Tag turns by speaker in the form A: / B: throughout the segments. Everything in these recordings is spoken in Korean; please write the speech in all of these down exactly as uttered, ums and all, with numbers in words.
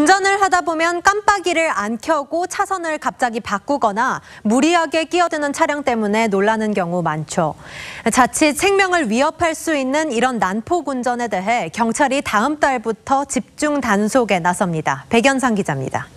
A: 운전을 하다 보면 깜빡이를 안 켜고 차선을 갑자기 바꾸거나 무리하게 끼어드는 차량 때문에 놀라는 경우 많죠. 자칫 생명을 위협할 수 있는 이런 난폭 운전에 대해 경찰이 다음 달부터 집중 단속에 나섭니다. 백연상 기자입니다.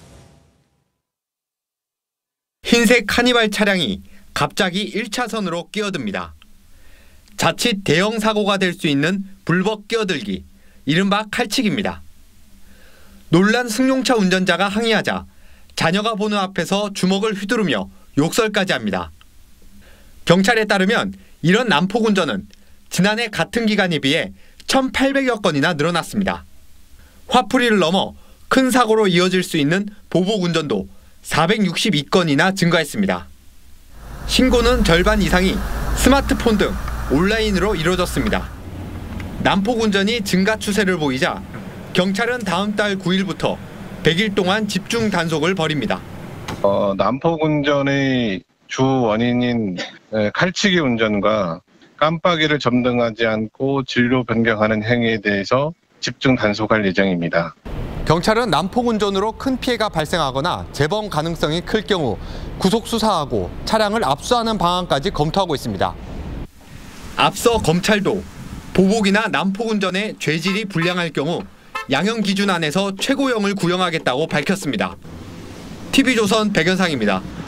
B: 흰색 카니발 차량이 갑자기 일 차선으로 끼어듭니다. 자칫 대형 사고가 될 수 있는 불법 끼어들기, 이른바 칼치기입니다. 놀란 승용차 운전자가 항의하자 자녀가 보는 앞에서 주먹을 휘두르며 욕설까지 합니다. 경찰에 따르면 이런 난폭 운전은 지난해 같은 기간에 비해 천팔백여 건이나 늘어났습니다. 화풀이를 넘어 큰 사고로 이어질 수 있는 보복 운전도 사백육십이 건이나 증가했습니다. 신고는 절반 이상이 스마트폰 등 온라인으로 이루어졌습니다. 난폭 운전이 증가 추세를 보이자 경찰은 다음 달 구 일부터 백 일 동안 집중 단속을 벌입니다.
C: 어, 난폭 운전의 주 원인인 칼치기 운전과 깜빡이를 점등하지 않고 진로 변경하는 행위에 대해서 집중 단속할 예정입니다.
B: 경찰은 난폭 운전으로 큰 피해가 발생하거나 재범 가능성이 클 경우 구속 수사하고 차량을 압수하는 방안까지 검토하고 있습니다. 앞서 검찰도 보복이나 난폭 운전의 죄질이 불량할 경우 양형 기준 안에서 최고형을 구형하겠다고 밝혔습니다. 티비조선 백연상입니다.